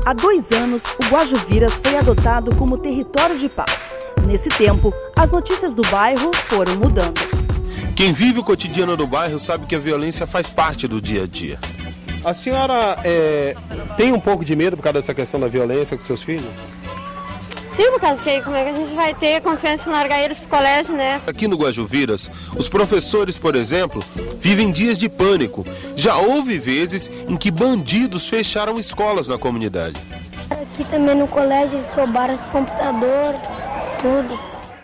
Há 2 anos, o Guajuviras foi adotado como território de paz. Nesse tempo, as notícias do bairro foram mudando. Quem vive o cotidiano do bairro sabe que a violência faz parte do dia a dia. A senhora tem um pouco de medo por causa dessa questão da violência com seus filhos? Sim, por causa que como é que a gente vai ter confiança em largar eles pro colégio, né? Aqui no Guajuviras, os professores, por exemplo, vivem dias de pânico. Já houve vezes em que bandidos fecharam escolas na comunidade. Aqui também no colégio eles roubaram os computadores, tudo.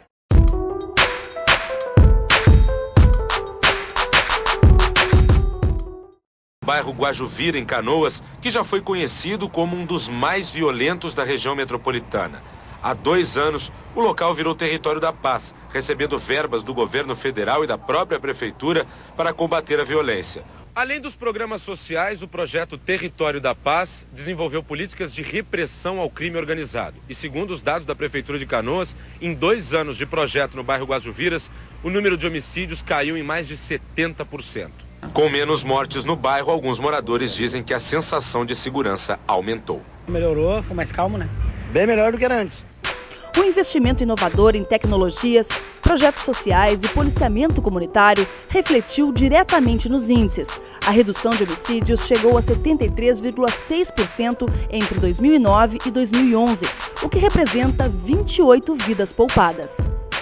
O bairro Guajuvira, em Canoas, que já foi conhecido como um dos mais violentos da região metropolitana. Há 2 anos, o local virou território da paz, recebendo verbas do governo federal e da própria prefeitura para combater a violência. Além dos programas sociais, o projeto Território da Paz desenvolveu políticas de repressão ao crime organizado. E segundo os dados da Prefeitura de Canoas, em 2 anos de projeto no bairro Guajuviras, o número de homicídios caiu em mais de 70%. Com menos mortes no bairro, alguns moradores dizem que a sensação de segurança aumentou. Melhorou, ficou mais calmo, né? Bem melhor do que era antes. O investimento inovador em tecnologias, projetos sociais e policiamento comunitário refletiu diretamente nos índices. A redução de homicídios chegou a 73,6% entre 2009 e 2011, o que representa 28 vidas poupadas.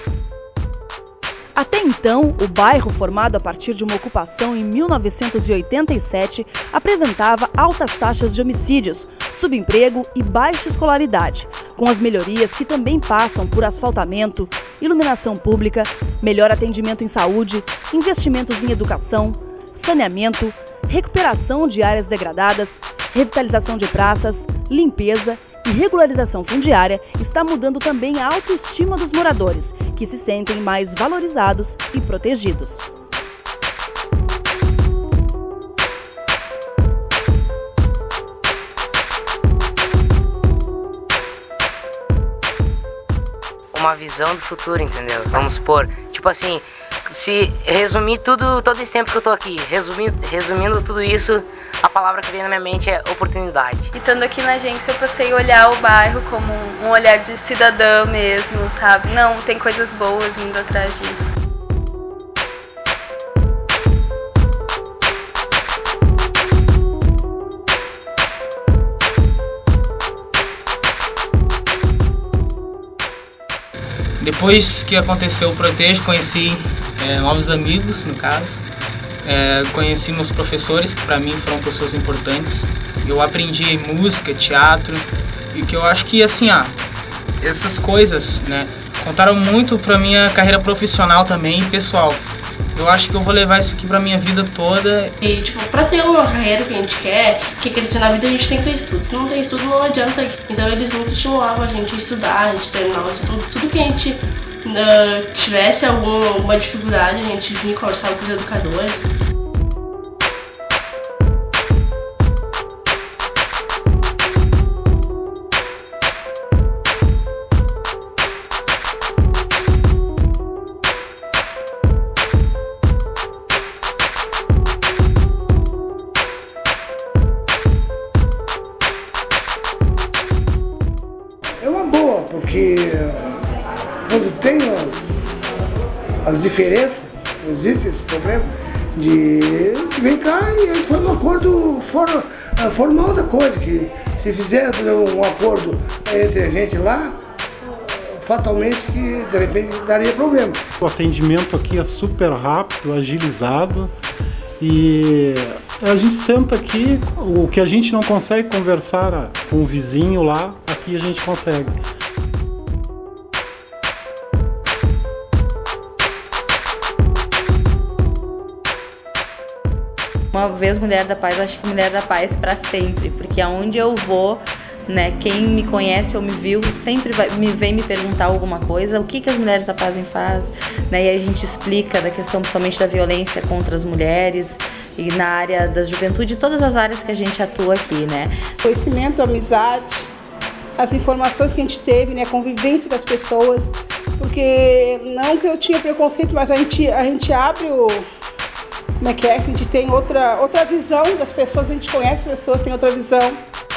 Até então, o bairro, formado a partir de uma ocupação em 1987, apresentava altas taxas de homicídios, subemprego e baixa escolaridade, com as melhorias que também passam por asfaltamento, iluminação pública, melhor atendimento em saúde, investimentos em educação, saneamento, recuperação de áreas degradadas, revitalização de praças, limpeza e regularização fundiária, está mudando também a autoestima dos moradores, que se sentem mais valorizados e protegidos. Uma visão do futuro, entendeu? Vamos supor, tipo assim, se resumir tudo, todo esse tempo que eu tô aqui, resumindo tudo isso, a palavra que vem na minha mente é oportunidade. E estando aqui na agência, eu passei a olhar o bairro como um olhar de cidadã mesmo, sabe? Não, tem coisas boas indo atrás disso. Depois que aconteceu o protesto, conheci novos amigos, no caso. Conheci meus professores, que para mim foram pessoas importantes. Eu aprendi música, teatro, e que eu acho que, assim, essas coisas, né, contaram muito para minha carreira profissional também e pessoal. Eu acho que eu vou levar isso aqui pra minha vida toda. E, tipo, pra ter uma carreira que a gente quer crescer na vida, a gente tem que ter estudo. Se não tem estudo, não adianta. Então eles muito estimulavam a gente a estudar, a gente terminar o estudo. Tudo que a gente tivesse alguma dificuldade, a gente vinha conversar com os educadores. Porque quando tem as diferenças, existe esse problema de vem cá e a gente faz um acordo formal da coisa, que se fizer um acordo entre a gente lá, fatalmente que de repente daria problema. O atendimento aqui é super rápido, agilizado e a gente senta aqui, o que a gente não consegue conversar com o vizinho lá, aqui a gente consegue. Uma vez Mulher da Paz, acho que Mulher da Paz para sempre, porque aonde eu vou, né, quem me conhece ou me viu sempre vem me perguntar alguma coisa, o que as Mulheres da Paz fazem, né, e aí a gente explica da questão principalmente da violência contra as mulheres e na área da juventude, todas as áreas que a gente atua aqui, né. Conhecimento, amizade, as informações que a gente teve, né, a convivência das pessoas, porque não que eu tinha preconceito, mas a gente abre o... Como é que é? A gente tem outra visão das pessoas, a gente conhece as pessoas, tem outra visão.